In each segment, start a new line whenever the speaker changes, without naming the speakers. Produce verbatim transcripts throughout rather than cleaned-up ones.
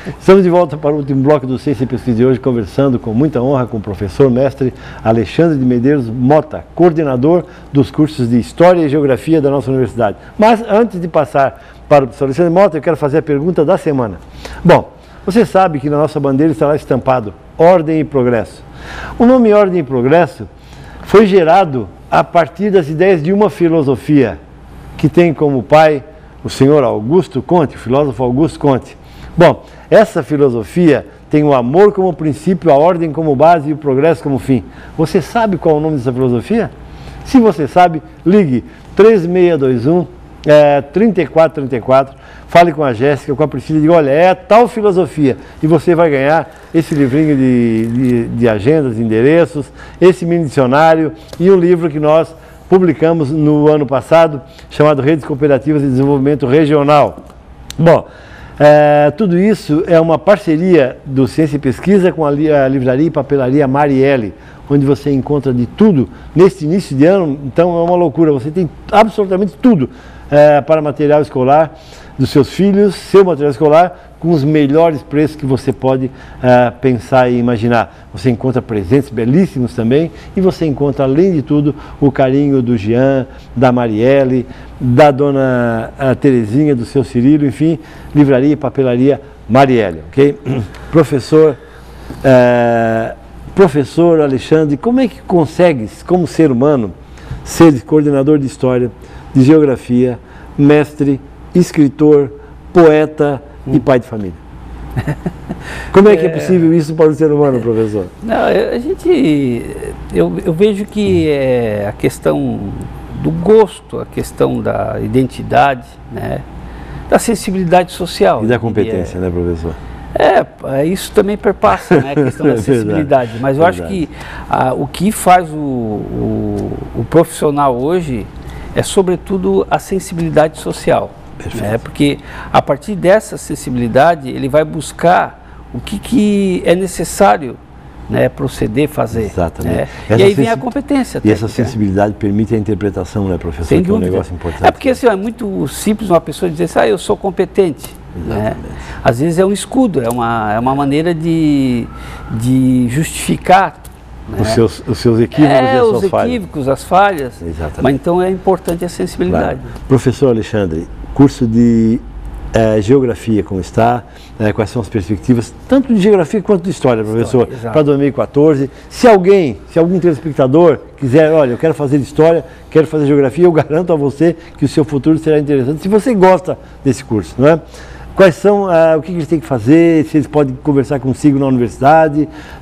Estamos de volta para o último bloco do Ciência e Pesquisa de hoje, conversando com muita honra com o professor mestre Alexandre de Medeiros Mota, coordenador dos cursos de História e Geografia da nossa universidade. Mas antes de passar para o professor Alexandre Mota, eu quero fazer a pergunta da semana. Bom, você sabe que na nossa bandeira está lá estampado Ordem e Progresso. O nome Ordem e Progresso foi gerado a partir das ideias de uma filosofia que tem como pai o senhor Augusto Comte, o filósofo Augusto Comte. Bom, essa filosofia tem o amor como princípio, a ordem como base e o progresso como fim. Você sabe qual é o nome dessa filosofia? Se você sabe, ligue três seis dois um, é, trinta e quatro trinta e quatro, fale com a Jéssica, com a Priscila e diga, olha, é a tal filosofia, e você vai ganhar esse livrinho de, de, de agendas, de endereços, esse mini dicionário e um livro que nós publicamos no ano passado, chamado Redes Cooperativas de Desenvolvimento Regional. Bom, é, tudo isso é uma parceria do Ciência e Pesquisa com a, a livraria e papelaria Marielle, onde você encontra de tudo neste início de ano. Então é uma loucura, você tem absolutamente tudo é, para material escolar dos seus filhos, seu material escolar, com os melhores preços que você pode uh, pensar e imaginar. Você encontra presentes belíssimos também e você encontra, além de tudo, o carinho do Jean, da Marielle, da dona uh, Terezinha, do seu Cirilo, enfim, livraria e papelaria Marielle, ok? Professor, uh, professor Alexandre, como é que consegues, como ser humano, ser coordenador de História, de Geografia, mestre, escritor, poeta e pai de família? Como é que é, é possível isso para o ser humano, professor?
Não, a gente, eu, eu vejo que é a questão do gosto, a questão da identidade, né, da sensibilidade social.
E da competência, é, né, professor?
É, isso também perpassa, né, a questão da sensibilidade. Mas eu verdade. acho que a, o que faz o, o, o profissional hoje é, sobretudo, a sensibilidade social. É, porque a partir dessa sensibilidade ele vai buscar o que, que é necessário, né, proceder, fazer.
Exatamente.
Né? E aí vem a competência.
E técnica. Essa sensibilidade permite a interpretação, né, professor?
Sem
que é um
dúvida.
negócio importante.
É porque assim, é muito simples uma pessoa dizer assim, ah, eu sou competente. Né? Às vezes é um escudo, é uma, é uma maneira de, de justificar, né,
Os seus, os seus equívocos
é,
e as
os
suas falhas.
equívocos, as falhas.
Exatamente.
Mas então é importante a sensibilidade.
Claro. Professor Alexandre, curso de eh, Geografia, como está, eh, quais são as perspectivas, tanto de Geografia quanto de História, professor, para dois mil e quatorze. Se alguém, se algum telespectador quiser, olha, eu quero fazer História, quero fazer Geografia, eu garanto a você que o seu futuro será interessante, se você gosta desse curso, não é? Quais são, uh, o que eles têm que fazer, se eles podem conversar consigo na universidade,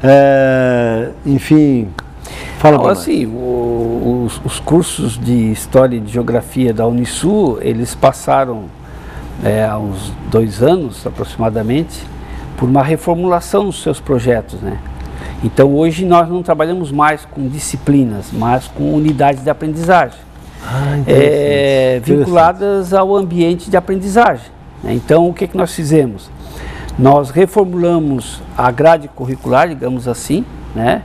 uh, enfim, fala para nós.
Assim, o, os, os cursos de História e de Geografia da Unisul, eles passaram é, há uns dois anos aproximadamente, por uma reformulação dos seus projetos, né? Então hoje nós não trabalhamos mais com disciplinas, mas com unidades de aprendizagem, ah, é, vinculadas ao ambiente de aprendizagem. Então, o que, que nós fizemos? Nós reformulamos a grade curricular, digamos assim, né?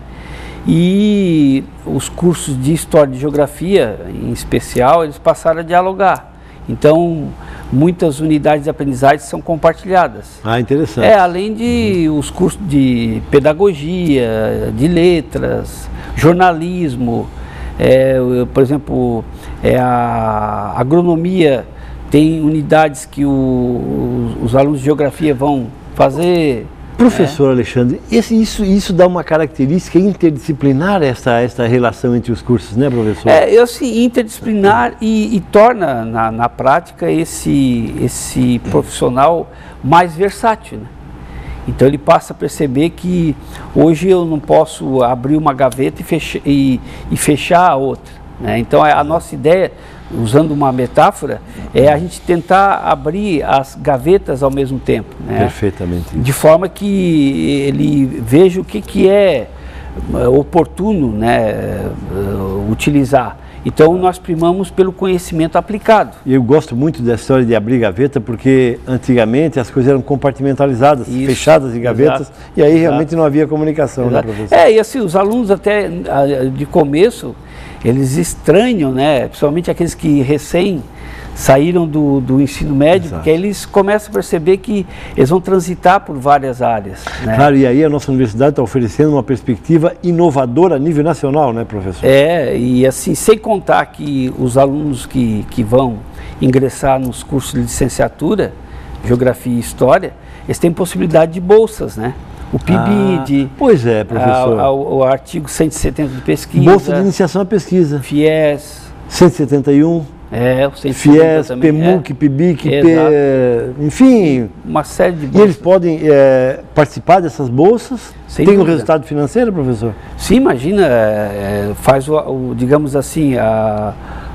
E os cursos de História e Geografia, em especial, eles passaram a dialogar. Então, muitas unidades de aprendizagem são compartilhadas.
Ah, interessante.
É, além de uhum. os cursos de Pedagogia, de Letras, Jornalismo, é, por exemplo, é, a Agronomia. Tem unidades que o, os, os alunos de Geografia vão fazer.
Professor é. Alexandre, esse, isso, isso dá uma característica interdisciplinar, essa, essa relação entre os cursos, né, professor?
É, esse interdisciplinar e, e torna, na, na prática, esse, esse profissional mais versátil, né? Então ele passa a perceber que hoje eu não posso abrir uma gaveta e, fecha, e, e fechar a outra, né? Então a nossa ideia, usando uma metáfora, é a gente tentar abrir as gavetas ao mesmo tempo, né?
Perfeitamente.
De forma que ele veja o que, que é oportuno, né, utilizar. Então nós primamos pelo conhecimento aplicado.
Eu gosto muito dessa história de abrir gaveta, porque antigamente as coisas eram compartimentalizadas, Isso, fechadas em gavetas, exato, e aí realmente exato. não havia comunicação, exato. né, professor?
É, e assim, os alunos até de começo, eles estranham, né, principalmente aqueles que recém saíram do, do ensino médio,
Exato.
porque aí eles começam a perceber que eles vão transitar por várias áreas. Né?
Claro, e aí a nossa universidade está oferecendo uma perspectiva inovadora a nível nacional, né, professor?
É, e assim, sem contar que os alunos que, que vão ingressar nos cursos de licenciatura, Geografia e História, eles têm possibilidade de bolsas, né? O P I B I D,
ah, pois é, professor.
A, a, o artigo cento e setenta de pesquisa,
Bolsa de Iniciação à Pesquisa.
FIES,
cento e setenta e um.
É, o cento e setenta
FIES,
também,
PMUC,
é.
PIBIC, P,
Exato.
enfim.
Uma série de bolsas.
E eles podem é, participar dessas bolsas?
Sem
Tem um
dúvida.
resultado financeiro, professor?
Sim, imagina, é, faz o, o, digamos assim, a,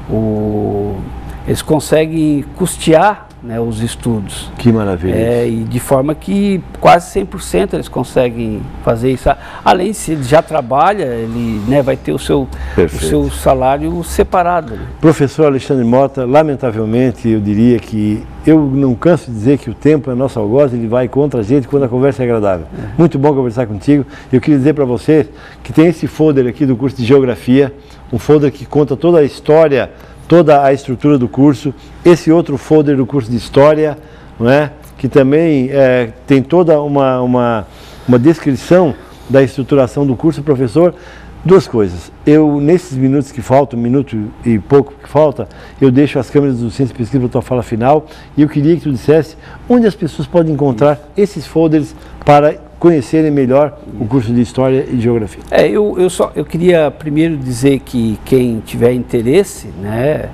o, eles conseguem custear, né, os estudos.
Que maravilha.
É, e de forma que quase cem por cento eles conseguem fazer isso. Além, se ele já trabalha, ele, né, vai ter o seu, o seu salário separado. Né?
Professor Alexandre Mota, lamentavelmente eu diria que eu não canso de dizer que o tempo é nosso algoz, ele vai contra a gente quando a conversa é agradável. É. Muito bom conversar contigo. Eu queria dizer para você que tem esse folder aqui do curso de Geografia, um folder que conta toda a história, toda a estrutura do curso, esse outro folder do curso de História, não é? Que também é, tem toda uma, uma, uma descrição da estruturação do curso. Professor, duas coisas. Eu, nesses minutos que faltam, um minuto e pouco que falta, eu deixo as câmeras do Ciência e Pesquisa para a tua fala final, e eu queria que tu dissesse onde as pessoas podem encontrar esses folders para conhecerem melhor o curso de História e Geografia.
É, eu, eu, só, eu queria primeiro dizer que quem tiver interesse, né,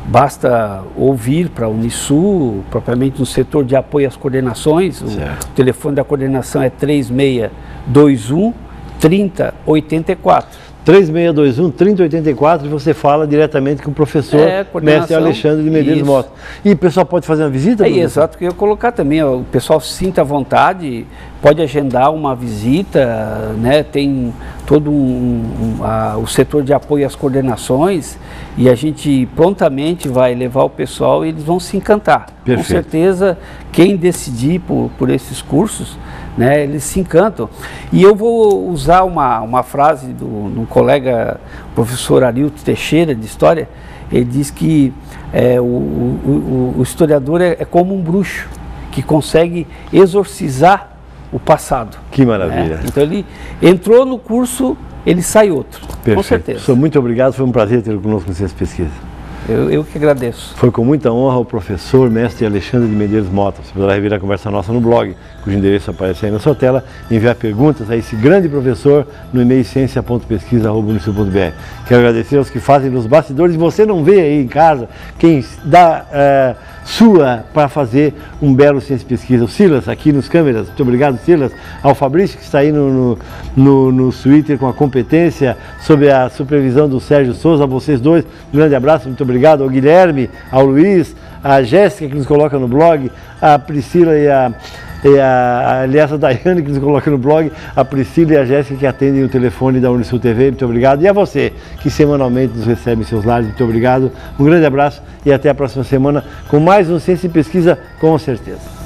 basta ouvir para a Unisul, propriamente no setor de apoio às coordenações. O, o telefone da coordenação é três seis dois um, três zero oito quatro.
três seis dois um, três zero oito quatro, e você fala diretamente com o professor
é,
mestre Alexandre de Medeiros Mota. E o pessoal pode fazer uma visita?
É, exato, que eu ia colocar também, ó, o pessoal se sinta à vontade, pode agendar uma visita, né, tem todo um, um, a, o setor de apoio às coordenações, e a gente prontamente vai levar o pessoal e eles vão se encantar.
Perfeito.
Com certeza, quem decidir por, por esses cursos, né, eles se encantam. E eu vou usar uma, uma frase do, do colega professor Arilton Teixeira, de História. Ele diz que é, o, o, o historiador é, é como um bruxo, que consegue exorcizar o passado.
Que maravilha.
Né? Então ele entrou no curso, ele sai outro.
Perfeito.
Com certeza.
Professor, muito obrigado, foi um prazer tê-lo conosco no Ciência e Pesquisa.
Eu, eu que agradeço.
Foi com muita honra o professor mestre Alexandre de Medeiros Mota. Você poderá rever a conversa nossa no blog, cujo endereço aparece aí na sua tela, e enviar perguntas a esse grande professor no e-mail ciência ponto pesquisa arroba unisul ponto br. Quero agradecer aos que fazem nos bastidores. Você não vê aí em casa quem dá é, sua para fazer um belo Ciência e Pesquisa. O Silas, aqui nos câmeras, muito obrigado, Silas. Ao Fabrício, que está aí no, no, no, no Twitter com a competência, sob a supervisão do Sérgio Souza. A vocês dois, um grande abraço, muito obrigado. Ao Guilherme, ao Luiz, a Jéssica, que nos coloca no blog, a Priscila e a, e a, aliás, a Daiane, que nos coloca no blog, a Priscila e a Jéssica, que atendem o telefone da Unisul T V, muito obrigado. E a você, que semanalmente nos recebe em seus lares, muito obrigado. Um grande abraço e até a próxima semana com mais um Ciência e Pesquisa, com certeza.